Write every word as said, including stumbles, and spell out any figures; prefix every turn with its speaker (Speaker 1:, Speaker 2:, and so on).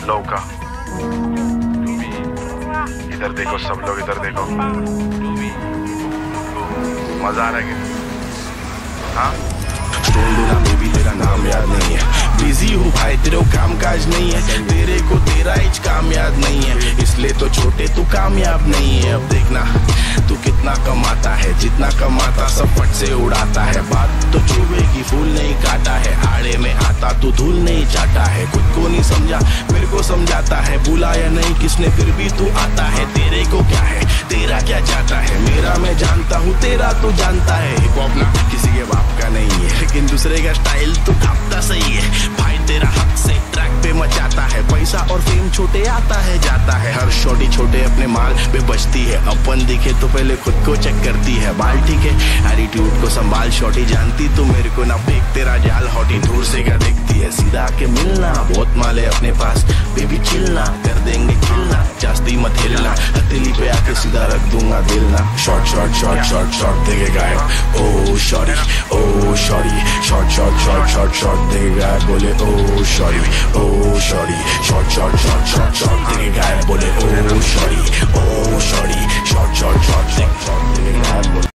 Speaker 1: लौका। इधर देखो सब लोग, इधर देखो, मजा आ रहा है क्या? हाँ
Speaker 2: बेबी तेरा नाम याद नहीं है, बिजी हूँ भाई तेरे काम काज नहीं है, तेरे को तेरा इच काम याद नहीं है, इसलिए तो छोटे तू कामयाब नहीं है। अब देखना तू कितना कमाता है, जितना कमाता सब फट से उड़ाता है, बात तो चुभेगी फूल नहीं काटा है, आड़े में आता तू धूल नहीं चाटा है, खुद को नहीं समझा मेरे को समझाता है, बुलाया नहीं किसने फिर भी तू आता है, तेरे को क्या है तेरा क्या चाहता है, मेरा मैं जानता हूँ तेरा तू जानता है। हिप हॉप ना किसी के बाप का नहीं है, लेकिन दूसरे का स्टाइल तू कापता सही है भाई, तेरा हक से ट्रैक पे मचाता है, पैसा और फेम छोटे आता है जाता है, हर छोटी छोटे अपने माल पे बचती है, अपन दिखे तो पहले खुद को चेक करती है, बाल ठीक है एटीट्यूड को संभाल शॉर्टी, जानती तू मेरे को ना फेंक तेरा जाल हॉटी, दूर से क्या देखती है सीधा आके मिलना, बहुत माल है अपने पास बेबी चिलना, कर देंगे खिलना जास्ती मत हिलना, हथेली पे आके सीधा रख दूंगा दिल ना, short short short short short देखे गायब oh shorty oh shorty, short short short short short देखे गायब बोले oh shorty oh shorty, short short short short short